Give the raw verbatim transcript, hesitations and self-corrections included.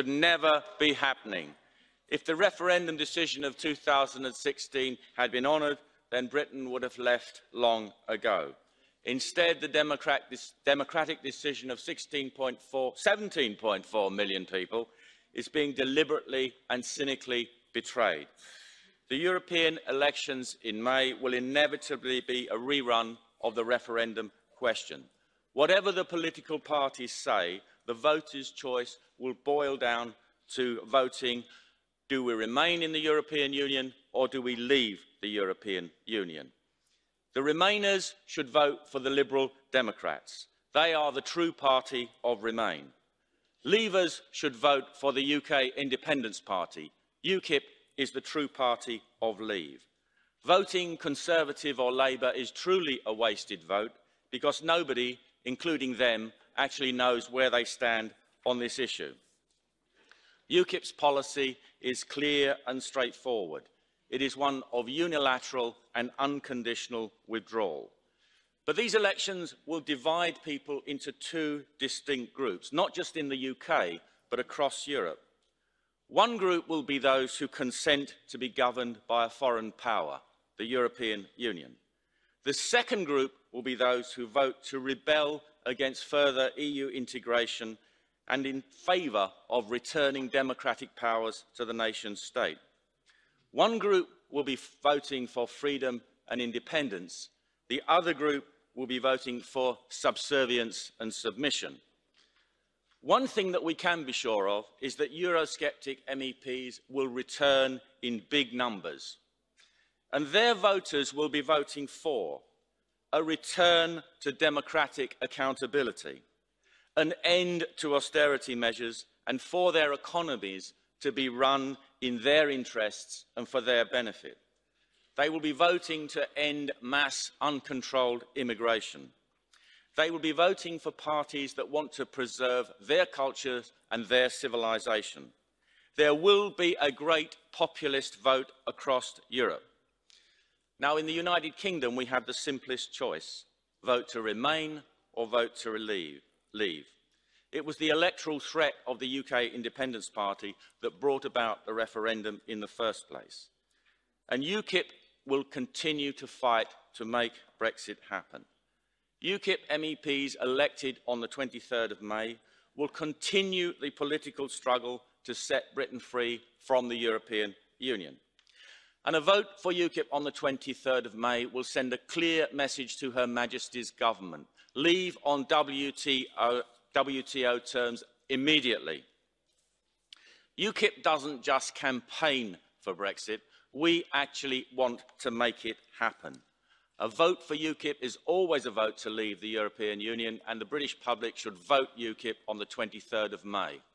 never be happening. If the referendum decision of two thousand sixteen had been honoured, then Britain would have left long ago. Instead, the democrat democratic decision of seventeen point four million people is being deliberately and cynically betrayed. The European elections in May will inevitably be a rerun of the referendum question. Whatever the political parties say, the voters' choice will boil down to voting: do we remain in the European Union or do we leave the European Union? The Remainers should vote for the Liberal Democrats. They are the true party of Remain. Leavers should vote for the U K Independence Party. UKIP is the true party of Leave. Voting Conservative or Labour is truly a wasted vote because nobody, including them, actually knows where they stand on this issue. UKIP's policy is clear and straightforward. It is one of unilateral and unconditional withdrawal. But these elections will divide people into two distinct groups, not just in the U K, but across Europe. One group will be those who consent to be governed by a foreign power, the European Union. The second group will be those who vote to rebel against further E U integration and in favour of returning democratic powers to the nation state. One group will be voting for freedom and independence. The other group will be voting for subservience and submission. One thing that we can be sure of is that Eurosceptic M E Ps will return in big numbers, and their voters will be voting for a return to democratic accountability, an end to austerity measures, and for their economies to be run in their interests and for their benefit. They will be voting to end mass uncontrolled immigration. They will be voting for parties that want to preserve their cultures and their civilization. There will be a great populist vote across Europe. Now, in the United Kingdom, we have the simplest choice: vote to remain or vote to leave. leave. It was the electoral threat of the U K Independence Party that brought about the referendum in the first place. And UKIP will continue to fight to make Brexit happen. UKIP M E Ps elected on the twenty-third of May will continue the political struggle to set Britain free from the European Union. And a vote for UKIP on the twenty-third of May will send a clear message to Her Majesty's government: leave on W T O, W T O terms immediately. UKIP doesn't just campaign for Brexit, we actually want to make it happen. A vote for UKIP is always a vote to leave the European Union, and the British public should vote UKIP on the twenty-third of May.